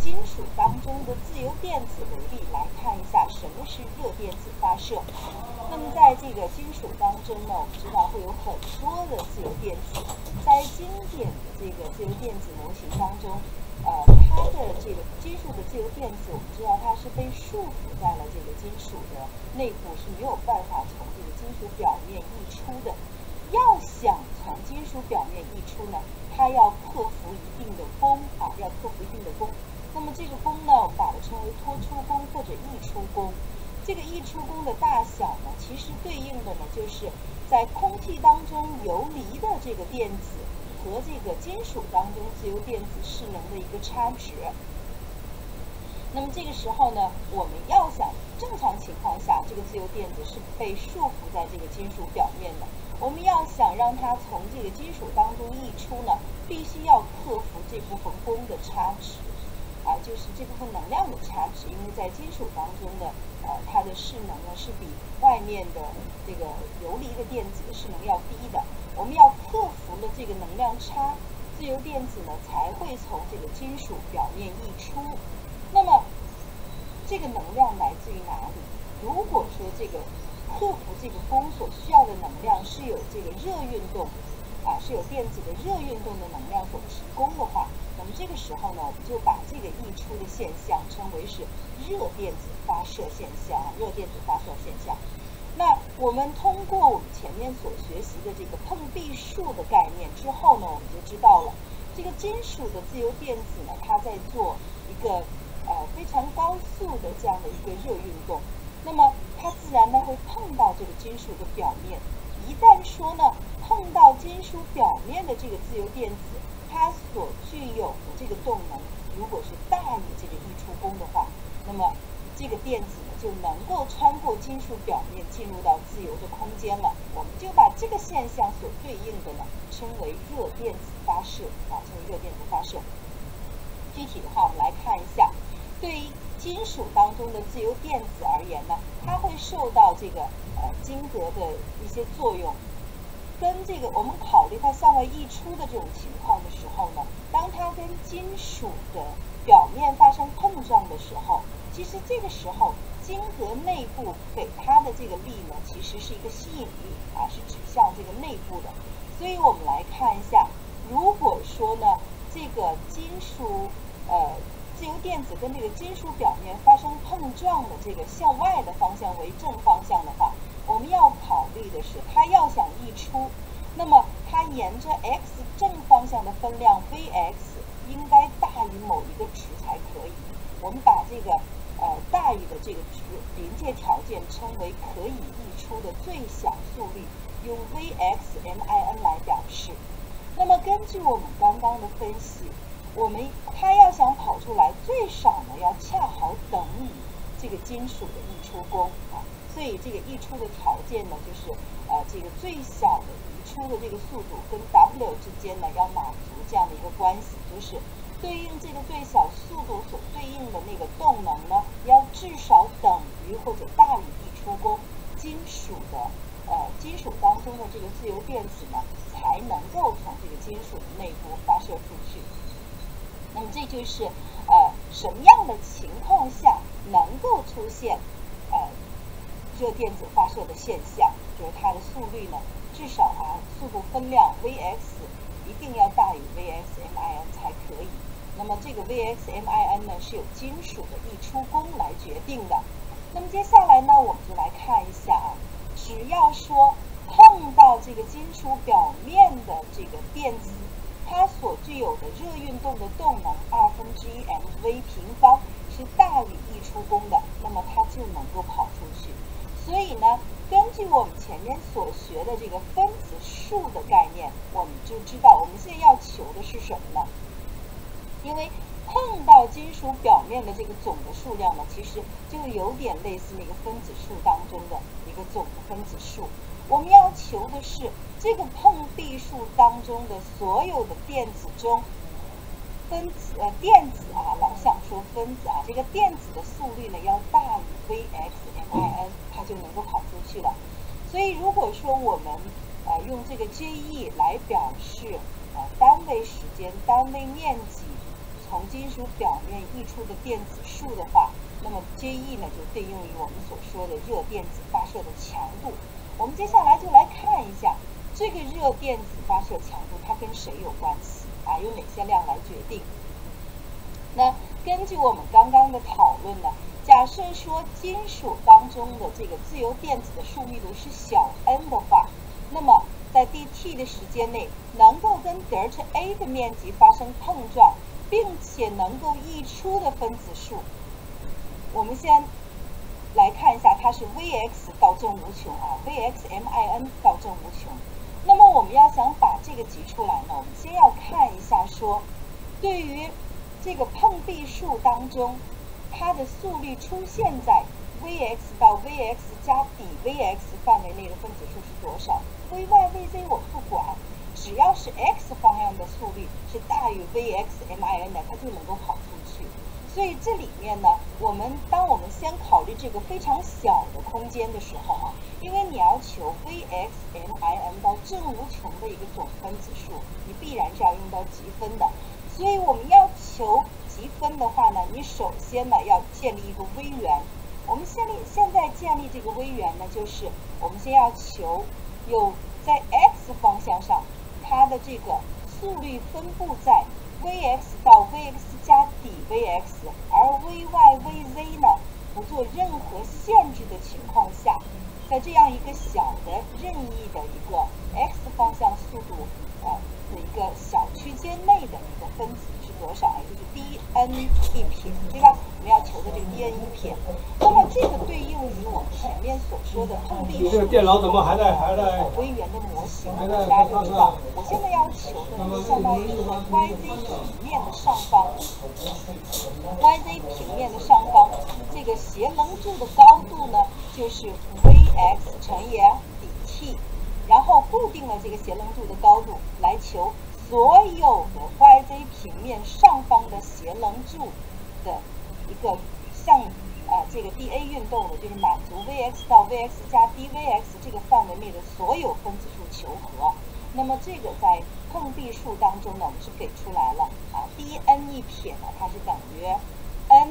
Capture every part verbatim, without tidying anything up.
金属当中的自由电子为例，来看一下什么是热电子发射。那么在这个金属当中呢，我们知道会有很多的自由电子，在经典的这个自由电子模型当中，呃，它的这个金属的自由电子，我们知道它是被束缚在了这个金属的内部，是没有办法从这个金属表面溢出的。要想从金属表面溢出呢，它要克服一定的功啊，要克服一定的功。那么这个功呢，我们把它称为脱出功或者溢出功。这个溢出功的大小呢，其实对应的呢，就是在空气当中游离的这个电子和这个金属当中自由电子势能的一个差值。那么这个时候呢，我们要想正常情况下，这个自由电子是被束缚在这个金属表面的。我们要想让它从这个金属当中溢出呢，必须要克服这部分功的差值。啊，就是这部分能量的差值，因为在金属当中的呃，它的势能呢是比外面的这个游离的电子的势能要低的。我们要克服了这个能量差，自由电子呢才会从这个金属表面溢出。那么这个能量来自于哪里？如果说这个克服这个功所需要的能量是有这个热运动啊，是有电子的热运动的能量所提供的话，那么这个时候呢，我们就把这个溢出的现象称为是热电子发射现象，热电子发射现象。那我们通过我们前面所学习的这个碰壁数的概念之后呢，我们就知道了这个金属的自由电子呢，它在做一个呃非常高速的这样的一个热运动，那么它自然呢会碰到这个金属的表面。一旦说呢碰到金属表面的这个自由电子，它所具有的这个动能，如果是大于这个溢出功的话，那么这个电子呢就能够穿过金属表面进入到自由的空间了。我们就把这个现象所对应的呢称为热电子发射啊，称为热电子发射。具体的话，我们来看一下，对于金属当中的自由电子而言呢，它会受到这个呃晶格的一些作用。跟这个我们考虑它向外溢出的这种情况的时候呢，当它跟金属的表面发生碰撞的时候，其实这个时候晶格内部给它的这个力呢，其实是一个吸引力啊，是指向这个内部的。所以我们来看一下，如果说呢这个金属呃自由电子跟这个金属表面发生碰撞的这个向外的方向为正方向的话，我们要考虑的是，它要想溢出，那么它沿着 x 正方向的分量 Vx 应该大于某一个值才可以。我们把这个呃大于的这个值临界条件称为可以溢出的最小速率，用 Vx_min 来表示。那么根据我们刚刚的分析，我们它要想跑出来，最少呢要恰好等于这个金属的溢出功啊。所以这个溢出的条件呢，就是呃这个最小的移出的这个速度跟 W 之间呢要满足这样的一个关系，就是对应这个最小速度所对应的那个动能呢，要至少等于或者大于溢出功，金属的呃金属当中的这个自由电子呢，才能够从这个金属的内部发射出去。那么这就是呃什么样的情况下能够出现呃热电子发射的现象，就是它的速率呢，至少啊速度分量 Vx 一定要大于 Vx_min 才可以。那么这个 Vx_min 呢是由金属的溢出功来决定的。那么接下来呢，我们就来看一下啊，只要说碰到这个金属表面的这个电子，它所具有的热运动的动能二分之一 mv 平方是大于溢出功的，那么它就能够跑出去。所以呢，根据我们前面所学的这个分子数的概念，我们就知道我们现在要求的是什么呢？因为碰到金属表面的这个总的数量呢，其实就有点类似那个分子数当中的一个总的分子数。我们要求的是这个碰壁数当中的所有的电子中，分子呃电子啊，老想说分子啊，这个电子的速率呢要大于 Vx_min， 它就能够跑出去了。所以如果说我们呃用这个 J E 来表示呃单位时间、单位面积从金属表面溢出的电子数的话，那么 J E 呢就对应于我们所说的热电子发射的强度。我们接下来就来看一下这个热电子发射强度它跟谁有关系啊？有哪些量来决定？那根据我们刚刚的讨论呢，假设说金属当中的这个自由电子的数密度是小 n 的话，那么在 dt 的时间内能够跟 delta A 的面积发生碰撞，并且能够溢出的分子数，我们先来看一下，它是 Vx 到正无穷啊 ，Vxmin 到正无穷。那么我们要想把这个集出来呢，我们先要看一下说，对于这个碰壁数当中，它的速率出现在 Vx 到 Vx 加底 Vx 范围内的分子数是多少 ？Vy、Vz 我不管，只要是 x 方向的速率是大于 Vxmin 的，它就能够跑出去。所以这里面呢，我们当我们先考虑这个非常小的空间的时候啊，因为你要求 Vxmin 到正无穷的一个总分子数，你必然是要用到积分的。所以我们要求积分的话呢，你首先呢要建立一个微元。我们现立现在建立这个微元呢，就是我们先要求有在 x 方向上，它的这个速率分布在 Vx 到 Vx 加底 Vx， 而 Vy、Vz 呢不做任何限制的情况下，在这样一个小的任意的一个 x 方向速度呃的一个小区间内的一个分子是多少？也就是 dn 一撇，对吧？我们要求的这个 dn 一撇。那么这个对应于我们前面所说的碰壁数。 你这个电脑怎么还在还在？ 微元的模型，大家就知道，我现在要求的是相当于是 yz 平面的上方 ，yz 平面的上方，这个斜棱柱的高度呢，就是 vx 乘以底 t。然后固定了这个斜棱柱的高度，来求所有的 yz 平面上方的斜棱柱的一个向啊这个 dA 运动的，就是满足 Vx 到 Vx 加 dVx 这个范围内的所有分子数求和。那么这个在碰壁数当中呢，我们是给出来了啊 dn 一撇呢，它是等于 n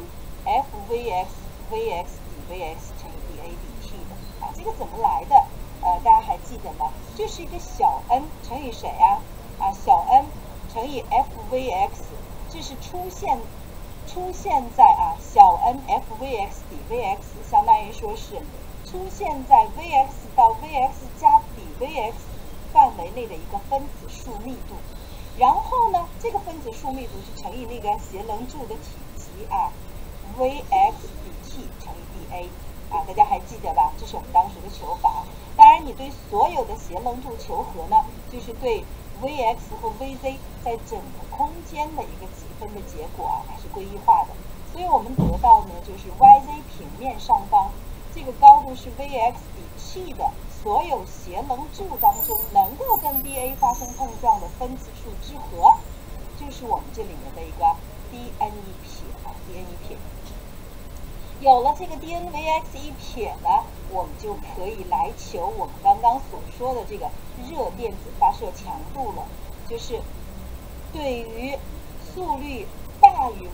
fVx Vx dVx乘以 dA dt 的啊，这个怎么来的？呃，大家还记得吗？这是一个小 n 乘以谁啊？啊，小 n 乘以 fVx， 这是出现出现在啊小 n fVx 底 Vx， 相当于说是出现在 Vx 到 Vx 加底 Vx 范围内的一个分子数密度。然后呢，这个分子数密度是乘以那个斜棱柱的体积啊 ，Vx 底 t 乘以 dA 啊，大家还记得吧？这是我们当时的求法。当然，你对所有的斜棱柱求和呢，就是对 Vx 和 Vz 在整个空间的一个积分的结果啊，它是归一化的。所以我们得到呢，就是 yz 平面上方这个高度是 Vx 底 t 的所有斜棱柱当中能够跟 dA 发生碰撞的分子数之和，就是我们这里面的一个 dn 一撇啊 ，dn 一撇。有了这个 dn Vx 一撇呢，我们就可以来求我们刚刚所说的这个热电子发射强度了，就是对于速率大于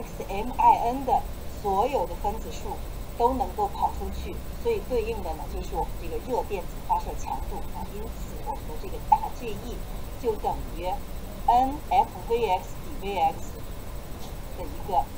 Vxmin 的所有的分子数都能够跑出去，所以对应的呢就是我们这个热电子发射强度啊。因此我们的这个大 J E 就等于 n fVx 底 Vx 的一个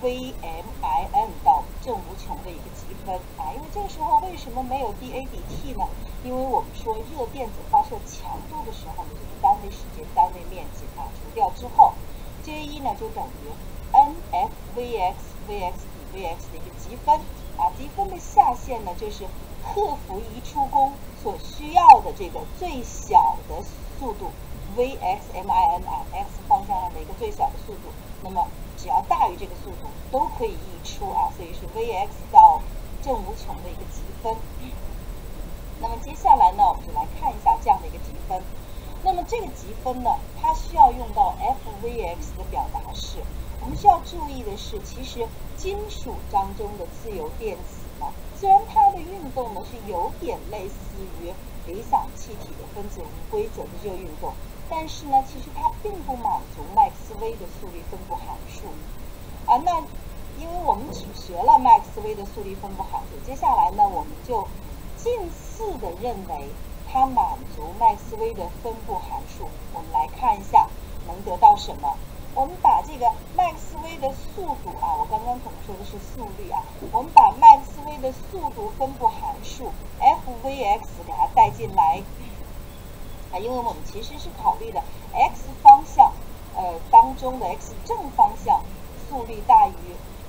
Vmin 到正无穷的一个积分啊。因为这个时候为什么没有 dA dt 呢？因为我们说热电子发射强度的时候呢，就是单位时间、单位面积啊，除掉之后 ，J 一 呢就等于 n fVx Vx 底 Vx 的一个积分啊。积分的下限呢就是克服移出功所需要的这个最小的速度 Vxmin 啊 x 方向上的一个最小的速度，那么只要大于这个速度都可以溢出啊，所以是 Vx 到正无穷的一个积分。那么接下来呢，我们就来看一下这样的一个积分。那么这个积分呢，它需要用到 fVx 的表达式。我们需要注意的是，其实金属当中的自由电子呢，虽然它的运动呢是有点类似于理想气体的分子无规则的热运动，但但是呢，其实它并不满足麦克斯韦的速率分布函数啊。那因为我们只学了麦克斯韦的速率分布函数，接下来呢，我们就近似的认为它满足麦克斯韦的分布函数。我们来看一下能得到什么。我们把这个麦克斯韦的速度啊，我刚刚可能说的是速率啊，我们把麦克斯韦的速度分布函数 f v x 给它带进来啊，因为我们其实是考虑的 x 方向呃当中的 x 正方向速率大于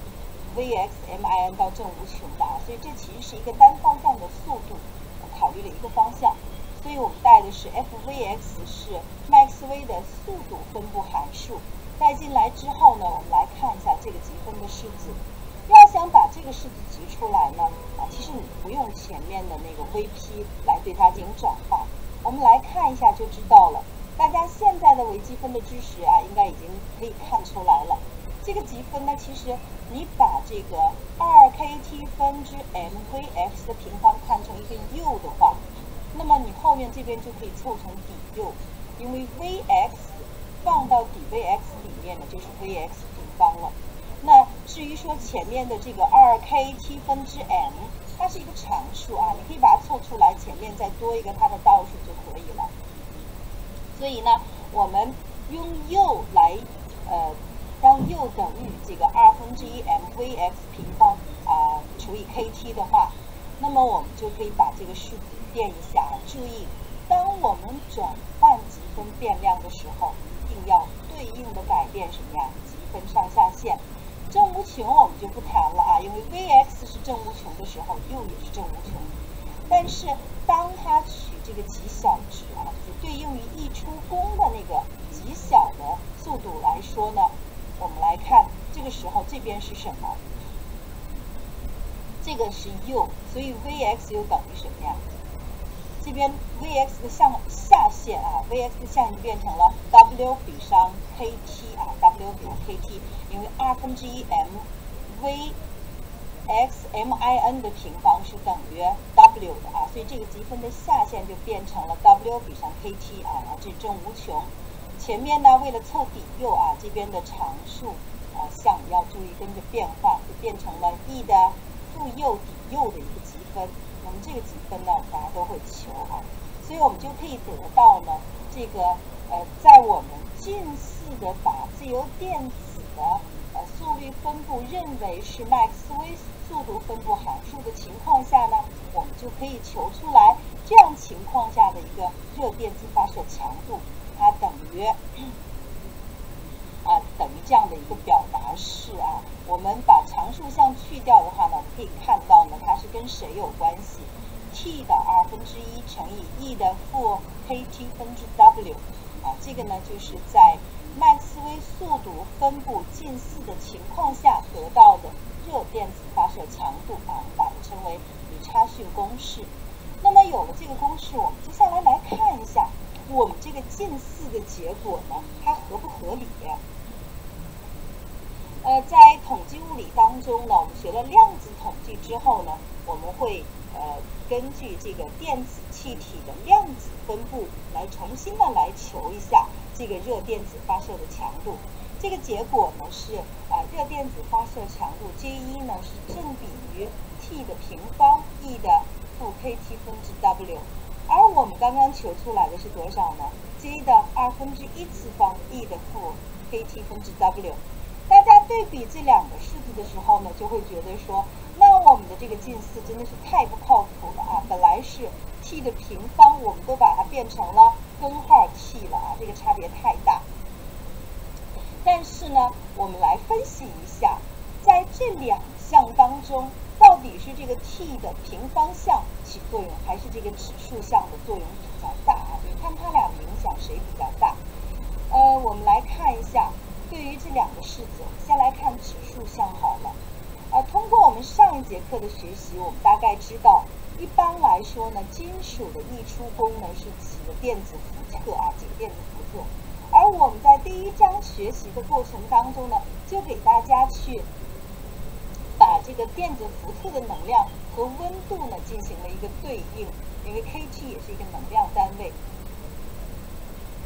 vx min 到正无穷的啊，所以这其实是一个单方向的速度考虑了一个方向，所以我们带的是 f v x 是麦克斯韦的速度分布函数。带进来之后呢，我们来看一下这个积分的式子。要想把这个式子集出来呢，啊，其实你不用前面的那个 V P 来对它进行转化，我们来看一下就知道了。大家现在的微积分的知识啊，应该已经可以看出来了。这个积分呢，其实你把这个 二 k t 分之 m v x 的平方看成一个右的话，那么你后面这边就可以凑成底右，因为 vx放到底 vx 里面呢，就是 vx 平方了。那至于说前面的这个 二 k t 分之 m， 它是一个常数啊，你可以把它凑出来，前面再多一个它的倒数就可以了。所以呢，我们用右来呃，当右等于这个二分之一 mvx 平方啊、呃、除以 kt 的话，那么我们就可以把这个式子变一下。注意，当我们转换积分变量的时候，一定要对应的改变什么呀？积分上下限。正无穷我们就不谈了啊，因为 vx 是正无穷的时候，右也是正无穷。但是当它取这个极小值啊，就是对应于一出宫的那个极小的速度来说呢，我们来看这个时候这边是什么？这个是右，所以 vx 又等于什么呀？这边 vx 的向下限啊 ，vx 的下限就变成了 w 比上 kt 啊 ，w 比上 kt， 因为二分之一 m v x min 的平方是等于 w 的啊，所以这个积分的下限就变成了 w 比上 kt 啊，然后这是正无穷。前面呢，为了凑底右啊，这边的常数啊项要注意跟着变化，就变成了 e 的负右底右的一个积分。那么这个积分呢，大家都会求啊，所以我们就可以得到呢，这个呃，在我们近似的把自由电子的呃速率分布认为是麦克斯韦速度分布函数的情况下呢，我们就可以求出来这样情况下的一个热电子发射强度，它等于啊等于这样的一个表达式啊。我们把常数项去掉的话呢，我们可以看到呢，它是跟谁有关系 ？t 的二分之一乘以 e 的负 kt 分之 w 啊，这个呢就是在麦克斯韦速度分布近似的情况下得到的热电子发射强度啊，我们把它称为李查逊公式。那么有了这个公式，我们接下来来看一下我们这个近似的结果呢，它合不合理？呃，在统计物理当中呢，我们学了量子统计之后呢，我们会呃根据这个电子气体的量子分布来重新的来求一下这个热电子发射的强度。这个结果呢是啊、呃，热电子发射强度 J 一呢是正比于 t 的平方 e 的负 kt 分之 w， 而我们刚刚求出来的是多少呢 ？J 的二分之一次方 e 的负 kt 分之 w。大家对比这两个式子的时候呢，就会觉得说，那我们的这个近似真的是太不靠谱了啊！本来是 t 的平方，我们都把它变成了根号 t 了啊，这个差别太大。但是呢，我们来分析一下，在这两项当中，到底是这个 t 的平方项起作用，还是这个指数项的作用比较大啊？你看它俩的影响谁比较大？呃，我们来看一下。对于这两个式子，我们先来看指数项好了。呃，通过我们上一节课的学习，我们大概知道，一般来说呢，金属的溢出功呢是几个电子伏特啊，几个电子伏特。而我们在第一章学习的过程当中呢，就给大家去把这个电子伏特的能量和温度呢进行了一个对应，因为 kt 也是一个能量单位。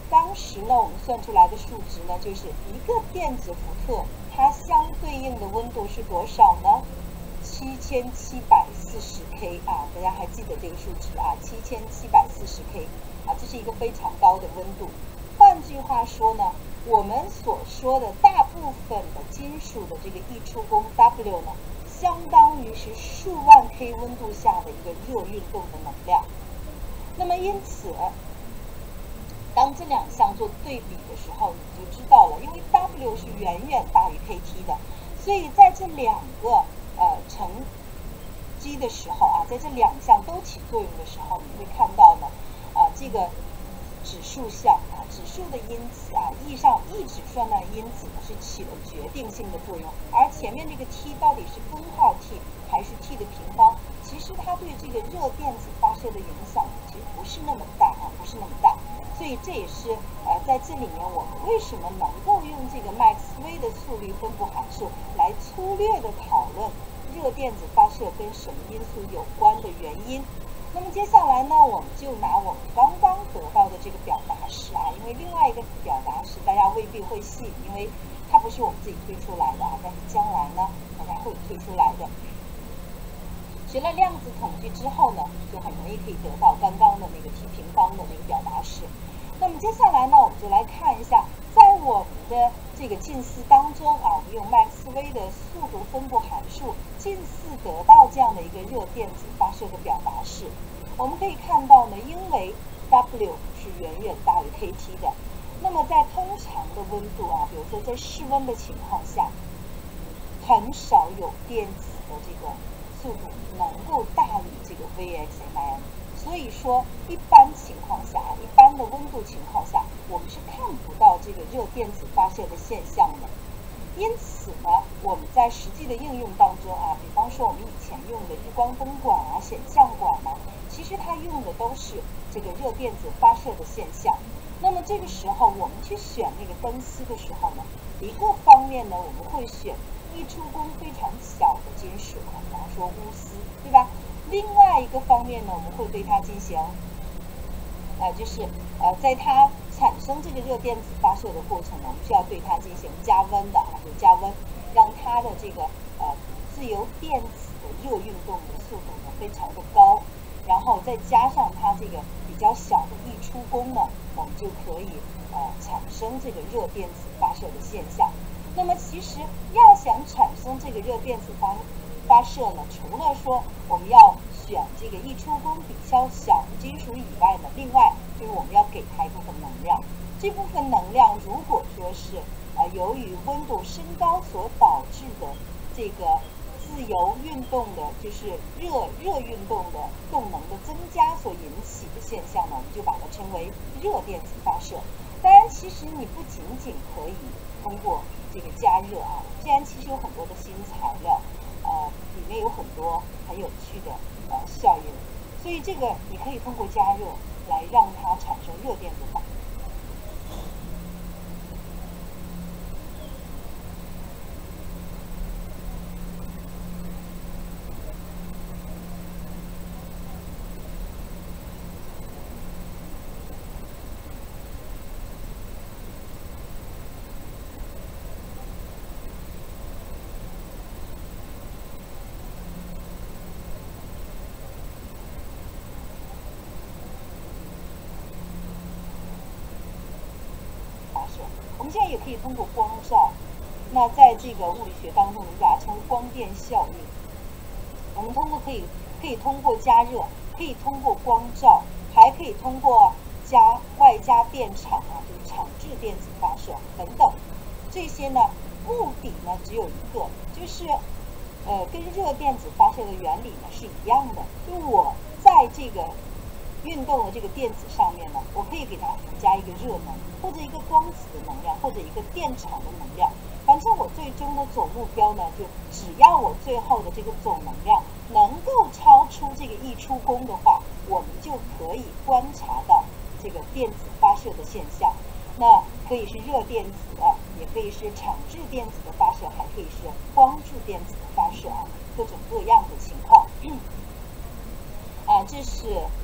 当时呢，我们算出来的数值呢，就是一个电子伏特，它相对应的温度是多少呢？七千七百四十 K 啊，大家还记得这个数值啊？七千七百四十 K 啊，这是一个非常高的温度。换句话说呢，我们所说的大部分的金属的这个溢出功 W 呢，相当于是数万 K 温度下的一个热运动的能量。那么因此，当这两项做对比的时候，你就知道了，因为 W 是远远大于 K T 的，所以在这两个呃乘积的时候啊，在这两项都起作用的时候，你会看到呢，啊这个指数项啊，指数的因子啊，E上 E 指数上的因子呢是起了决定性的作用，而前面这个 T 到底是根号 T 还是 T 的平方，其实它对这个热电子发射的影响其实不是那么大啊，不是那么大。所以这也是呃在这里面我们为什么能够用这个麦克斯韦的速率分布函数来粗略的讨论热电子发射跟什么因素有关的原因。那么接下来呢，我们就拿我们刚刚得到的这个表达式啊，因为另外一个表达式大家未必会信，因为它不是我们自己推出来的啊，但是将来呢大家会推出来的。学了量子统计之后呢，就很容易可以得到刚刚的那个 T 平方的那个表达式。那么接下来呢，我们就来看一下，在我们的这个近似当中啊，我们用麦克斯韦的速度分布函数近似得到这样的一个热电子发射的表达式。我们可以看到呢，因为 W 是远远大于 K T 的，那么在通常的温度啊，比如说在室温的情况下，很少有电子的这个速度能够大于这个 V X M I M。所以说，一般情况下，一般的温度情况下，我们是看不到这个热电子发射的现象的。因此呢，我们在实际的应用当中啊，比方说我们以前用的日光灯管啊、显像管啊，其实它用的都是这个热电子发射的现象。那么这个时候，我们去选那个灯丝的时候呢，一个方面呢，我们会选溢出功非常小的金属啊，比方说钨丝，对吧？另外一个方面呢，我们会对它进行，呃，就是呃，在它产生这个热电子发射的过程呢，我们需要对它进行加温的啊，就加温，让它的这个呃自由电子的热运动的速度呢非常的高，然后再加上它这个比较小的溢出功呢，我们就可以呃产生这个热电子发射的现象。那么其实要想产生这个热电子发发射呢，除了说我们要选这个溢出功比较小的金属以外呢，另外就是我们要给它一部分能量。这部分能量如果说是呃由于温度升高所导致的这个自由运动的，就是热热运动的动能的增加所引起的现象呢，我们就把它称为热电子发射。当然，其实你不仅仅可以通过这个加热啊，既然其实有很多的新材料。呃，里面有很多很有趣的呃效应，所以这个你可以通过加热来让它产生热电子发。我们现在也可以通过光照，那在这个物理学当中，我们把它称为光电效应。我们通过可以可以通过加热，可以通过光照，还可以通过加外加电场啊，就是场质电子发射等等。这些呢，目的呢只有一个，就是呃跟热电子发射的原理呢是一样的，就是我在这个运动的这个电子上面呢，我可以给它附加一个热能，或者一个光子的能量，或者一个电场的能量。反正我最终的总目标呢，就只要我最后的这个总能量能够超出这个溢出功的话，我们就可以观察到这个电子发射的现象。那可以是热电子的，也可以是场质电子的发射，还可以是光质电子的发射啊，各种各样的情况。啊，这是呃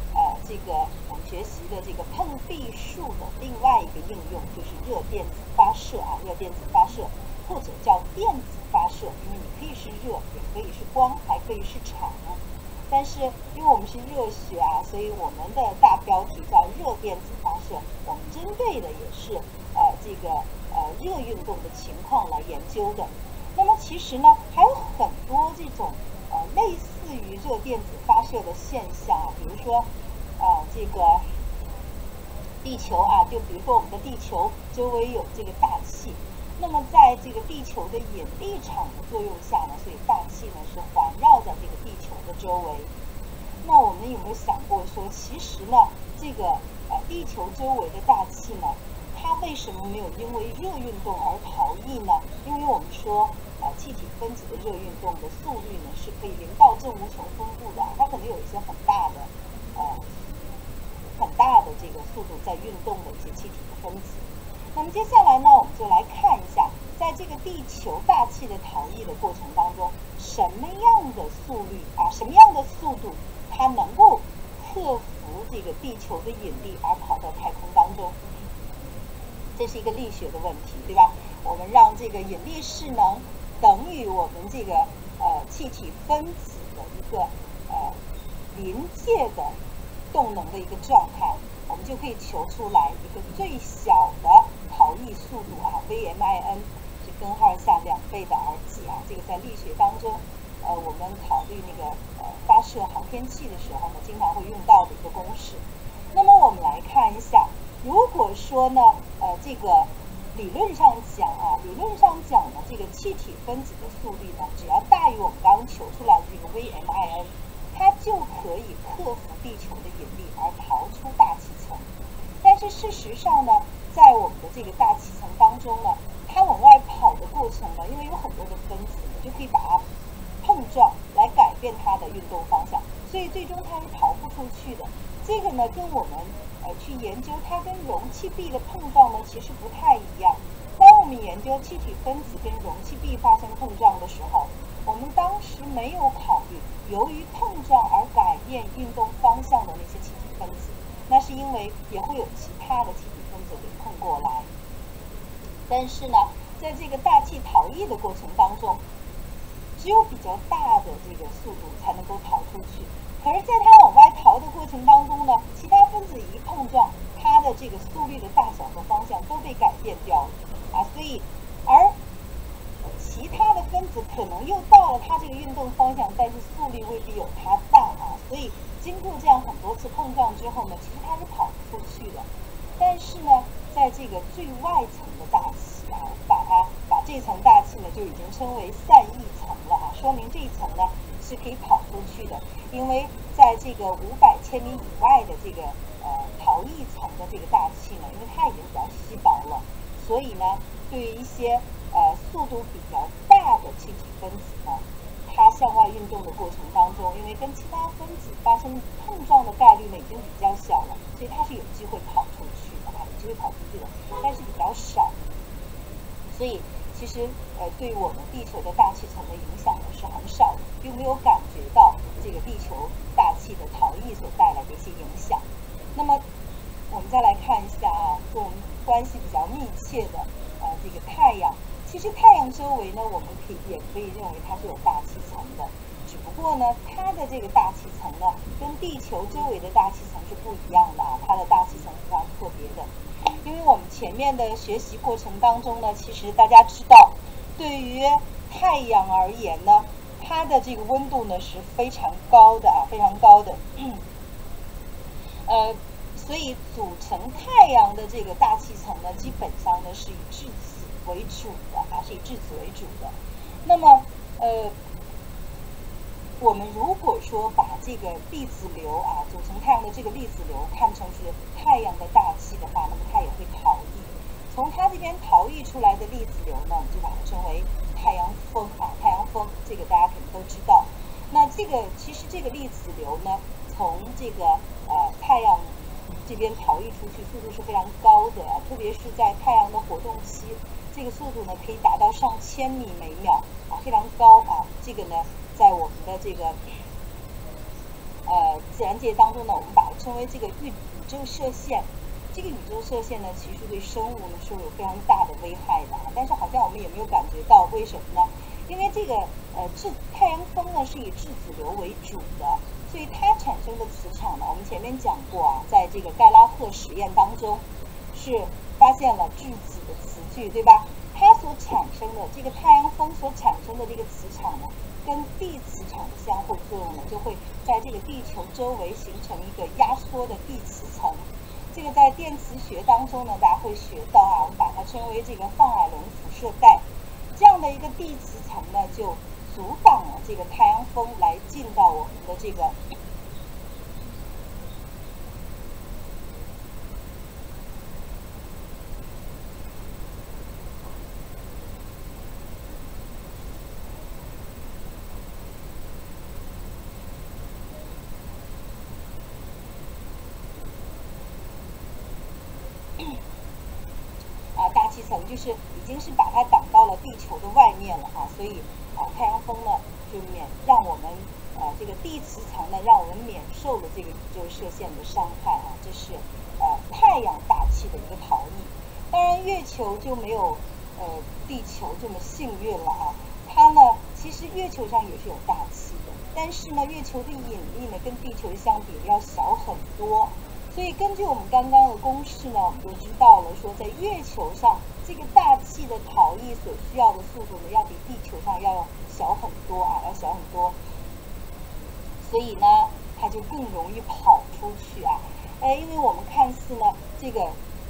这个我们学习的这个碰壁数的另外一个应用就是热电子发射啊，热电子发射或者叫电子发射，因为你可以是热，也可以是光，还可以是场。但是因为我们是热学啊，所以我们的大标题叫热电子发射，我们针对的也是呃这个呃热运动的情况来研究的。那么其实呢，还有很多这种呃类似于热电子发射的现象啊，比如说啊、呃、这个地球啊，就比如说我们的地球周围有这个大气。那么在这个地球的引力场的作用下呢，所以大气呢是环绕在这个地球的周围。那我们有没有想过说，其实呢，这个呃地球周围的大气呢，它为什么没有因为热运动而逃逸呢？因为我们说，呃气体分子的热运动的速率呢是可以零到正无穷分布的，它可能有一些很大的呃很大的这个速度在运动的一些气体的分子。那么接下来呢，我们就来看一下，在这个地球大气的逃逸的过程当中，什么样的速率啊，什么样的速度，它能够克服这个地球的引力而跑到太空当中？这是一个力学的问题，对吧？我们让这个引力势能等于我们这个呃气体分子的一个呃临界的动能的一个状态，我们就可以求出来一个最小的逃逸速度啊 ，V M I N 是根号下两倍的 r g 啊，这个在力学当中，呃，我们考虑那个呃发射航天器的时候呢，经常会用到的一个公式。那么我们来看一下，如果说呢，呃，这个理论上讲啊，理论上讲呢，这个气体分子的速率呢，只要大于我们刚刚求出来的这个 V M I N， 它就可以克服地球的引力而逃出大气层。但是事实上呢，在我们的这个大气层当中呢，它往外跑的过程呢，因为有很多的分子呢，就可以把它碰撞来改变它的运动方向，所以最终它是逃不出去的。这个呢，跟我们呃去研究它跟容器壁的碰撞呢，其实不太一样。当我们研究气体分子跟容器壁发生碰撞的时候，我们当时没有考虑由于碰撞而改变运动方向的那些气体分子，那是因为也会有其他的气体分子给碰过来。但是呢，在这个大气逃逸的过程当中，只有比较大的这个速度才能够逃出去。可是，在它往外逃的过程当中呢，其他分子一碰撞，它的这个速率的大小和方向都被改变掉了啊，所以而其他的分子可能又到了它这个运动方向，但是速率未必有它大啊，所以经过这样很多次碰撞之后呢，其实它是跑不出去的。但是呢，在这个最外层的大气啊，把它把这层大气呢就已经称为散逸层了啊，说明这一层呢是可以跑出去的，因为在这个五百千米以外的这个呃逃逸层的这个大气呢，因为它已经比较稀薄了，所以呢，对于一些呃速度比较大的气体分子呢，它向外运动的过程当中，因为跟其他分子发生碰撞的概率呢已经比较小了，所以它是有机会跑出去的啊，有机会跑出去的，但是比较少。所以其实呃对于我们地球的大气层的影响呢是很少的，并没有感觉到这个地球大气的逃逸所带来的一些影响。那么我们再来看一下啊，跟我们关系比较密切的呃这个太阳。其实太阳周围呢，我们可以也可以认为它是有大气层的，只不过呢，它的这个大气层呢，跟地球周围的大气层是不一样的啊，它的大气层是非常特别的。因为我们前面的学习过程当中呢，其实大家知道，对于太阳而言呢，它的这个温度呢是非常高的啊，非常高的。呃，所以组成太阳的这个大气层呢，基本上呢是以质子为主的啊，是以质子为主的。那么，呃，我们如果说把这个粒子流啊，组成太阳的这个粒子流看成是太阳的大气的话，那么它也会逃逸。从它这边逃逸出来的粒子流呢，我们就把它称为太阳风啊，太阳风，这个大家肯定都知道。那这个其实这个粒子流呢，从这个呃太阳这边逃逸出去，速度是非常高的啊，特别是在太阳的活动期，这个速度呢可以达到上千米每秒啊，非常高啊。这个呢，在我们的这个呃自然界当中呢，我们把它称为这个宇宇宙射线。这个宇宙射线呢，其实对生物呢是有非常大的危害的，但是好像我们也没有感觉到，为什么呢？因为这个呃质太阳风呢是以质子流为主的，所以它产生的磁场呢，我们前面讲过啊，在这个盖拉赫实验当中是发现了质子的磁矩，对吧？它所产生的这个太阳风所产生的这个磁场呢，跟地磁场的相互作用呢，就会在这个地球周围形成一个压缩的地磁层。这个在电磁学当中呢，大家会学到啊，我们把它称为这个范艾伦辐射带。这样的一个地磁层呢，就阻挡了这个太阳风来进到我们的这个啊大气层，就是已经是把它挡到了地球的外面了啊，所以啊太阳风呢就免让我们啊这个地磁层呢让我们免受了这个宇宙射线的伤害啊，这是呃太阳大气的一个逃逸。当然月球就没有呃地球这么幸运了啊，它呢其实月球上也是有大气的，但是呢月球的引力呢跟地球相比要小很多。所以根据我们刚刚的公式呢，我们就知道了说，在月球上这个大气的逃逸所需要的速度呢，要比地球上要小很多啊，要小很多。所以呢，它就更容易跑出去啊。呃，因为我们看似呢，这个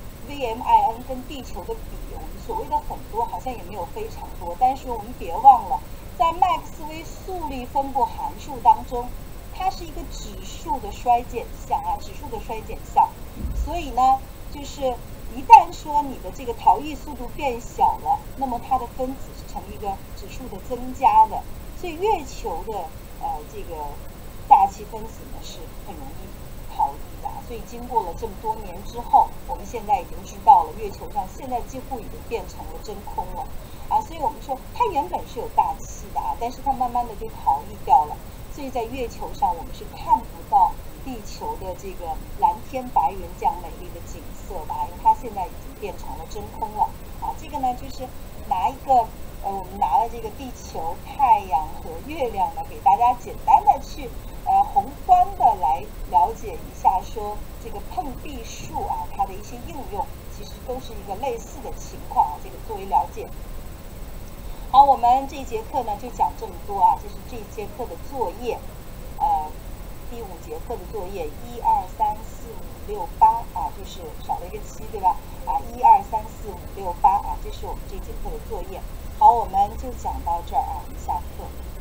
V M I N 跟地球的比，我们所谓的很多好像也没有非常多，但是我们别忘了，在麦克斯韦速率分布函数当中，它是一个指数的衰减项啊，指数的衰减项。所以呢，就是一旦说你的这个逃逸速度变小了，那么它的分子是呈一个指数的增加的。所以月球的呃这个大气分子呢是很容易逃逸的。所以经过了这么多年之后，我们现在已经知道了，月球上现在几乎已经变成了真空了啊。所以我们说它原本是有大气的啊，但是它慢慢的就逃逸掉了。所以在月球上，我们是看不到地球的这个蓝天白云这样美丽的景色的，因为它现在已经变成了真空了啊。这个呢，就是拿一个呃，我们拿了这个地球、太阳和月亮呢，给大家简单的去呃宏观的来了解一下，说这个碰壁数啊，它的一些应用，其实都是一个类似的情况啊，这个作为了解。好，我们这一节课呢就讲这么多啊，这是这一节课的作业，呃，第五节课的作业一二三四五六八啊，就是少了一个七，对吧？啊，一二三四五六八啊，这是我们这节课的作业。好，我们就讲到这儿啊，我们下课。